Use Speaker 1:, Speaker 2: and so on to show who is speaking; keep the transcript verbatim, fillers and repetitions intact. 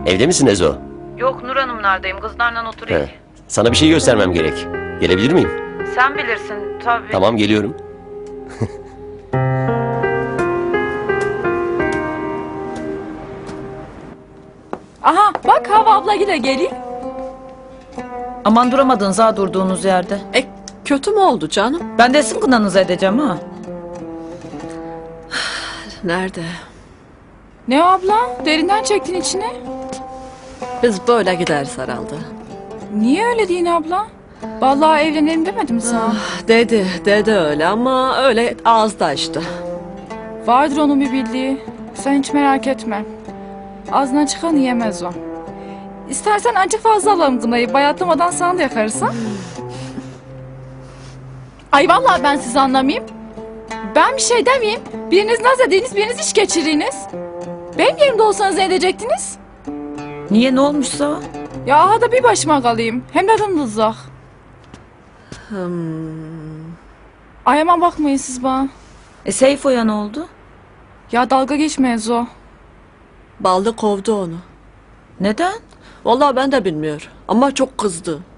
Speaker 1: Evde misin Ezo?
Speaker 2: Yok, Nur Hanımlardayım. Kızlarla oturuyor.
Speaker 1: He. Sana bir şey göstermem gerek. Gelebilir miyim?
Speaker 2: Sen bilirsin tabii.
Speaker 1: Tamam, geliyorum.
Speaker 3: Aha bak Hava abla yine geliyor.
Speaker 2: Aman duramadınız ha durduğunuz yerde.
Speaker 4: E kötü mü oldu canım?
Speaker 2: Ben de sizin kınanızı edeceğim ha.
Speaker 4: Nerede?
Speaker 3: Ne abla? Derinden çektin içine.
Speaker 4: Biz böyle gideriz herhalde.
Speaker 3: Niye öyle deyin abla? Vallahi evlenelim demedim sana.
Speaker 4: Ah, dedi, dedi öyle ama öyle ağızda işte.
Speaker 3: Vardır onun bir bildiği. Sen hiç merak etme. Ağzından çıkan yiyemez o. İstersen acı fazla alalım kınayı. Bayatlamadan sana da yakarız ha. Ay vallahi ben sizi anlamayayım. Ben bir şey demeyeyim. Biriniz naz ediniz, biriniz iş geçiriniz. Benim yerimde olsanız ne edecektiniz?
Speaker 2: Niye, ne olmuşsa?
Speaker 3: Ya aha da bir başıma kalayım. Hem de uzak.
Speaker 4: Hmm.
Speaker 3: Ay aman bakmayın siz bana.
Speaker 2: E Seyfo'ya ne oldu?
Speaker 3: Ya dalga geçmeyiz o.
Speaker 4: Ballı kovdu onu.
Speaker 2: Neden?
Speaker 4: Vallahi ben de bilmiyorum ama çok kızdı.